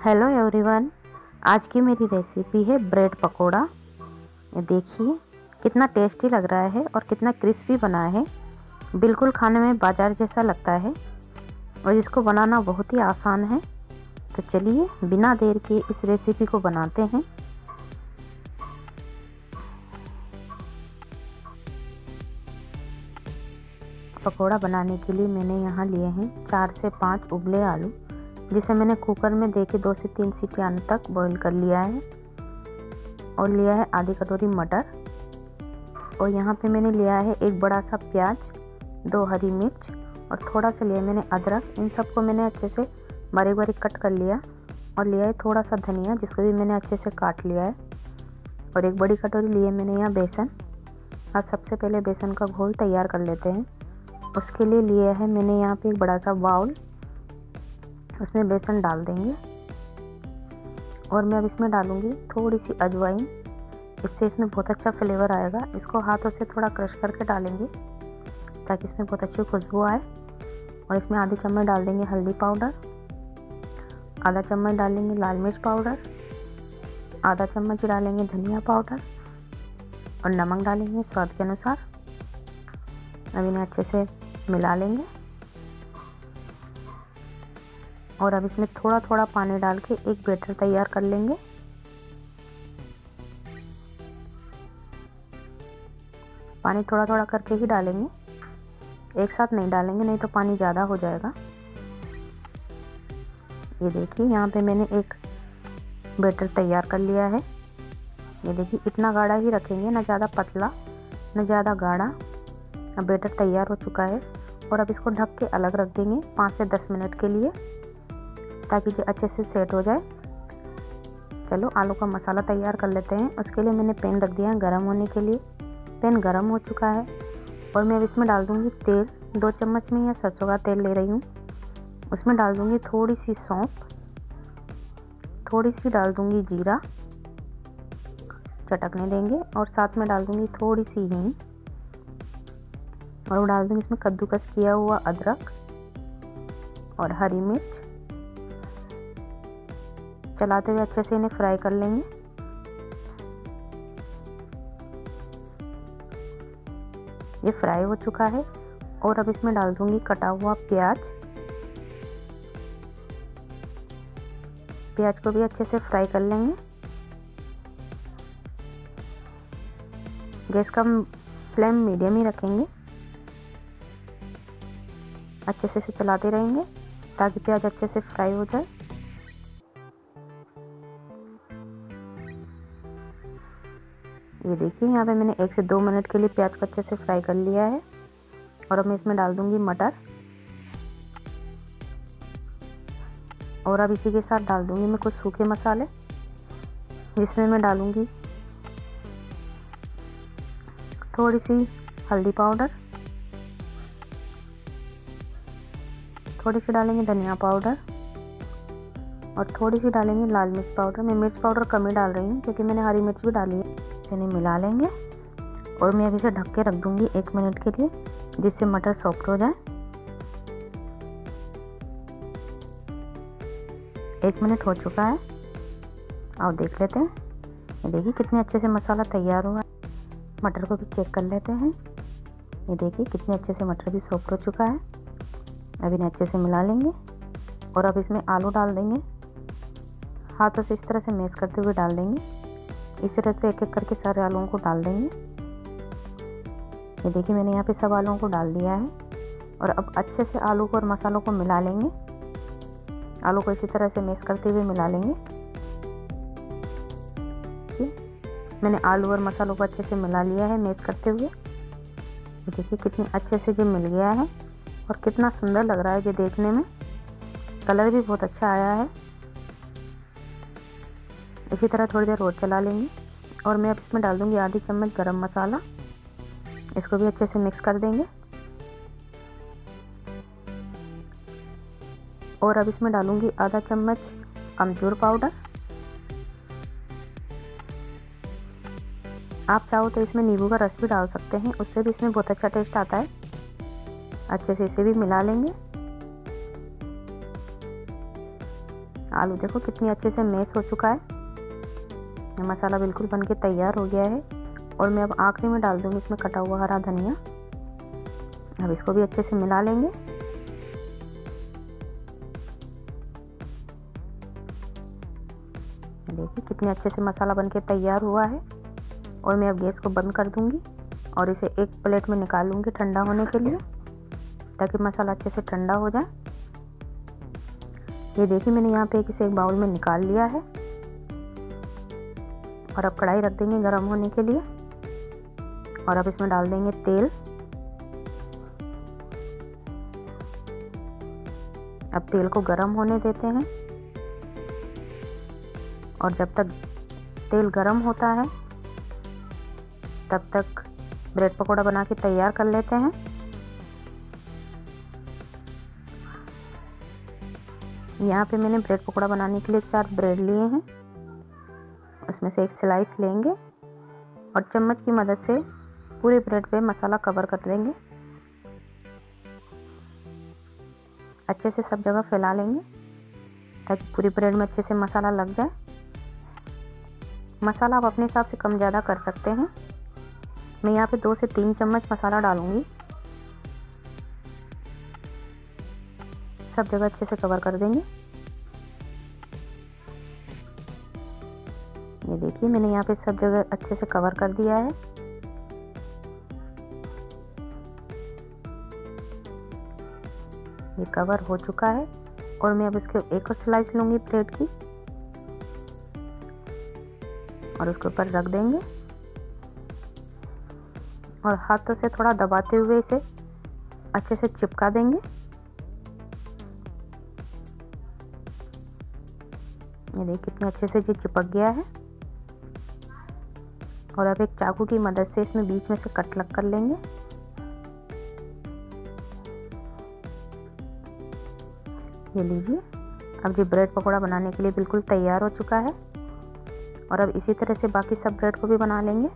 Hello everyone. आज की मेरी रेसिपी है ब्रेड पकोड़ा। ये देखिए कितना टेस्टी लग रहा है और कितना क्रिस्पी बना है। बिल्कुल खाने में बाजार जैसा लगता है और इसको बनाना बहुत ही आसान है। तो चलिए बिना देर के इस रेसिपी को बनाते हैं। पकोड़ा बनाने के लिए मैंने यहाँ लिए हैं 4 से 5 उबले आलू, जिसे मैंने कुकर में देके 2 से 3 सीटी आने तक बॉईल कर लिया है। और लिया है आधी कटोरी मटर। और यहाँ पे मैंने लिया है एक बड़ा सा प्याज, 2 हरी मिर्च और थोड़ा सा लिया मैंने अदरक। इन सबको मैंने अच्छे से बारीक बारीक कट कर लिया। और लिया है थोड़ा सा धनिया, जिसको भी मैंने अच्छे से काट लिया है। और एक बड़ी कटोरी लिए मैंने यहाँ बेसन। और सबसे पहले बेसन का घोल तैयार कर लेते हैं। उसके लिए लिया है मैंने यहाँ पे एक बड़ा सा बाउल, उसमें बेसन डाल देंगे। और मैं अब इसमें डालूंगी थोड़ी सी अजवाइन, इससे इसमें बहुत अच्छा फ्लेवर आएगा। इसको हाथों से थोड़ा क्रश करके डालेंगे ताकि इसमें बहुत अच्छी खुशबू आए। और इसमें आधी चम्मच डाल देंगे हल्दी पाउडर, आधा चम्मच डालेंगे लाल मिर्च पाउडर, आधा चम्मच डालेंगे धनिया पाउडर और नमक डालेंगे स्वाद के अनुसार। अब इन्हें अच्छे से मिला लेंगे। और अब इसमें थोड़ा थोड़ा पानी डाल के एक बैटर तैयार कर लेंगे। पानी थोड़ा थोड़ा करके ही डालेंगे, एक साथ नहीं डालेंगे, नहीं तो पानी ज़्यादा हो जाएगा। ये देखिए यहाँ पे मैंने एक बैटर तैयार कर लिया है। ये देखिए इतना गाढ़ा ही रखेंगे, ना ज़्यादा पतला ना ज़्यादा गाढ़ा। अब बैटर तैयार हो चुका है। और अब इसको ढक के अलग रख देंगे 5 से 10 मिनट के लिए, ताकि जो अच्छे से सेट हो जाए। चलो आलू का मसाला तैयार कर लेते हैं। उसके लिए मैंने पैन रख दिया है गर्म होने के लिए। पैन गर्म हो चुका है और मैं अब इसमें डाल दूंगी तेल। 2 चम्मच में या सरसों का तेल ले रही हूँ। उसमें डाल दूंगी थोड़ी सी सौंफ, थोड़ी सी डाल दूंगी जीरा, चटकने देंगे। और साथ में डाल दूंगी थोड़ी सी हींग। और वो डाल दूंगी इसमें कद्दूकस किया हुआ अदरक और हरी मिर्च। चलाते हुए अच्छे से इन्हें फ्राई कर लेंगे। ये फ्राई हो चुका है। और अब इसमें डाल दूंगी कटा हुआ प्याज। प्याज को भी अच्छे से फ्राई कर लेंगे। गैस का फ्लेम मीडियम ही रखेंगे। अच्छे से चलाते रहेंगे ताकि प्याज अच्छे से फ्राई हो जाए। ये देखिए यहाँ पे मैंने 1 से 2 मिनट के लिए प्याज को अच्छे से फ्राई कर लिया है। और अब मैं इसमें डाल दूंगी मटर। और अब इसी के साथ डाल दूंगी मैं कुछ सूखे मसाले, जिसमें मैं डालूंगी थोड़ी सी हल्दी पाउडर, थोड़ी सी डालेंगे धनिया पाउडर और थोड़ी सी डालेंगे लाल मिर्च पाउडर। मैं मिर्च पाउडर कम ही डाल रही हूँ क्योंकि मैंने हरी मिर्च भी डाली है। इन्हें मिला लेंगे और मैं अभी इसे ढक के रख दूंगी 1 मिनट के लिए, जिससे मटर सॉफ्ट हो जाए। 1 मिनट हो चुका है, आओ देख लेते हैं। ये देखिए कितने अच्छे से मसाला तैयार हुआ है। मटर को भी चेक कर लेते हैं। ये देखिए कितने अच्छे से मटर भी सॉफ्ट हो चुका है। अब इन्हें अच्छे से मिला लेंगे। और अब इसमें आलू डाल देंगे। हाथों से इस तरह से मैश करते हुए डाल देंगे। इस तरह से एक एक करके सारे आलूओं को डाल देंगे। ये देखिए मैंने यहाँ पे सब आलूओं को डाल दिया है। और अब अच्छे से आलू को और मसालों को मिला लेंगे। आलू को इसी तरह से मैश करते हुए मिला लेंगे। मैंने आलू और मसालों को अच्छे से मिला लिया है मैश करते हुए। देखिए कितने अच्छे से जो मिल गया है और कितना सुंदर लग रहा है जो देखने में। कलर भी बहुत अच्छा आया है। इसी तरह थोड़ी देर और चला लेंगे। और मैं अब इसमें डाल दूंगी आधी चम्मच गरम मसाला। इसको भी अच्छे से मिक्स कर देंगे। और अब इसमें डालूंगी आधा चम्मच अमचूर पाउडर। आप चाहो तो इसमें नींबू का रस भी डाल सकते हैं, उससे भी इसमें बहुत अच्छा टेस्ट आता है। अच्छे से इसे भी मिला लेंगे। आलू देखो कितनी अच्छे से मैश हो चुका है। ये मसाला बिल्कुल बनके तैयार हो गया है। और मैं अब आखिरी में डाल दूँगी इसमें कटा हुआ हरा धनिया। अब इसको भी अच्छे से मिला लेंगे। देखिए कितने अच्छे से मसाला बनके तैयार हुआ है। और मैं अब गैस को बंद कर दूंगी और इसे एक प्लेट में निकाल लूँगी ठंडा होने के लिए, ताकि मसाला अच्छे से ठंडा हो जाए। ये देखिए मैंने यहाँ पे इसे एक बाउल में निकाल लिया है। और अब कढ़ाई रख देंगे गरम होने के लिए। और अब इसमें डाल देंगे तेल। अब तेल को गरम होने देते हैं। और जब तक तेल गरम होता है तब तक ब्रेड पकौड़ा बना के तैयार कर लेते हैं। यहाँ पे मैंने ब्रेड पकौड़ा बनाने के लिए 4 ब्रेड लिए हैं। उसमें से एक स्लाइस लेंगे और चम्मच की मदद से पूरे ब्रेड पे मसाला कवर कर देंगे। अच्छे से सब जगह फैला लेंगे ताकि पूरी ब्रेड में अच्छे से मसाला लग जाए। मसाला आप अपने हिसाब से कम ज़्यादा कर सकते हैं। मैं यहाँ पे 2 से 3 चम्मच मसाला डालूंगी। सब जगह अच्छे से कवर कर देंगे। ये देखिए मैंने यहाँ पे सब जगह अच्छे से कवर कर दिया है। ये कवर हो चुका है। और मैं अब इसके एक और स्लाइस लूँगी ब्रेड की और उसके ऊपर रख देंगे। और हाथों से थोड़ा दबाते हुए इसे अच्छे से चिपका देंगे। ये देखिए कितने अच्छे से ये चिपक गया है। और अब एक चाकू की मदद से इसमें बीच में से कट लग कर लेंगे। ये लीजिए, अब ये ब्रेड पकौड़ा बनाने के लिए बिल्कुल तैयार हो चुका है। और अब इसी तरह से बाकी सब ब्रेड को भी बना लेंगे।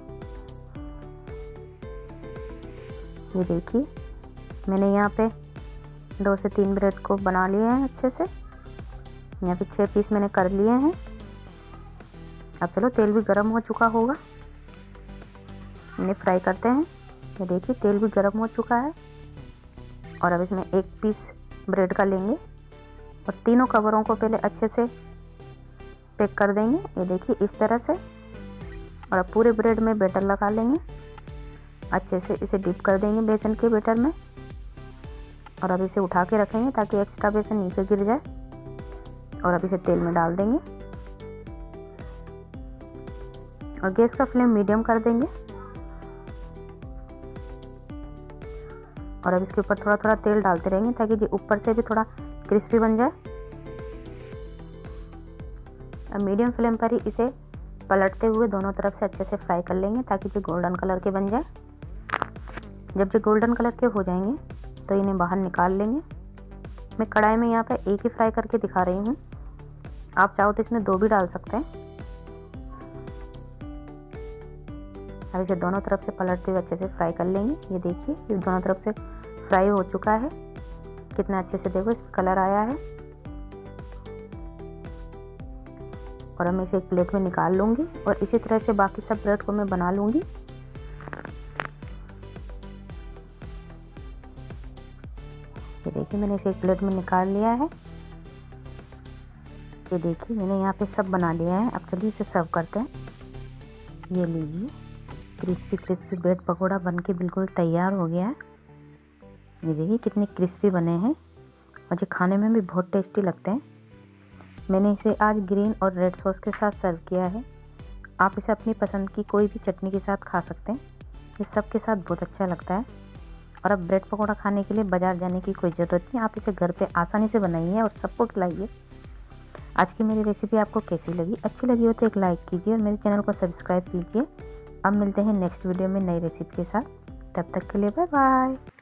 ये देखिए मैंने यहाँ पे 2 से 3 ब्रेड को बना लिए हैं अच्छे से। यहाँ पे 6 पीस मैंने कर लिए हैं। अब चलो तेल भी गर्म हो चुका होगा, इन्हें फ्राई करते हैं। ये देखिए तेल भी गर्म हो चुका है। और अब इसमें 1 पीस ब्रेड का लेंगे और तीनों कवरों को पहले अच्छे से पैक कर देंगे। ये देखिए इस तरह से। और अब पूरे ब्रेड में बैटर लगा लेंगे। अच्छे से इसे डिप कर देंगे बेसन के बैटर में। और अब इसे उठा के रखेंगे ताकि एक्स्ट्रा बेसन नीचे गिर जाए। और अब इसे तेल में डाल देंगे और गैस का फ्लेम मीडियम कर देंगे। और अब इसके ऊपर थोड़ा थोड़ा तेल डालते रहेंगे ताकि ये ऊपर से भी थोड़ा क्रिस्पी बन जाए। अब मीडियम फ्लेम पर ही इसे पलटते हुए दोनों तरफ से अच्छे से फ्राई कर लेंगे ताकि ये गोल्डन कलर के बन जाए। जब ये गोल्डन कलर के हो जाएंगे तो इन्हें बाहर निकाल लेंगे। मैं कढ़ाई में यहाँ पर एक ही फ्राई करके दिखा रही हूँ, आप चाहो तो इसमें 2 भी डाल सकते हैं। अब इसे दोनों तरफ से पलटते हुए अच्छे से फ्राई कर लेंगे। ये देखिए ये दोनों तरफ से फ्राई हो चुका है। कितना अच्छे से देखो इसका कलर आया है। और अब मैं इसे एक प्लेट में निकाल लूँगी और इसी तरह से बाकी सब ब्रेड को मैं बना लूँगी। ये देखिए मैंने इसे एक प्लेट में निकाल लिया है। ये देखिए मैंने यहाँ पे सब बना लिया है। अब चलिए इसे सर्व करते हैं। ये लीजिए क्रिस्पी क्रिस्पी ब्रेड पकौड़ा बनके बिल्कुल तैयार हो गया है। ये देखिए कितने क्रिस्पी बने हैं और ये खाने में भी बहुत टेस्टी लगते हैं। मैंने इसे आज ग्रीन और रेड सॉस के साथ सर्व किया है। आप इसे अपनी पसंद की कोई भी चटनी के साथ खा सकते हैं। ये सब के साथ बहुत अच्छा लगता है। और अब ब्रेड पकौड़ा खाने के लिए बाज़ार जाने की कोई ज़रूरत नहीं, आप इसे घर पे आसानी से बनाइए और सबको खिलाइए। आज की मेरी रेसिपी आपको कैसी लगी? अच्छी लगी हो तो एक लाइक कीजिए और मेरे चैनल को सब्सक्राइब कीजिए। अब मिलते हैं नेक्स्ट वीडियो में नई रेसिपी के साथ। तब तक के लिए बाय बाय।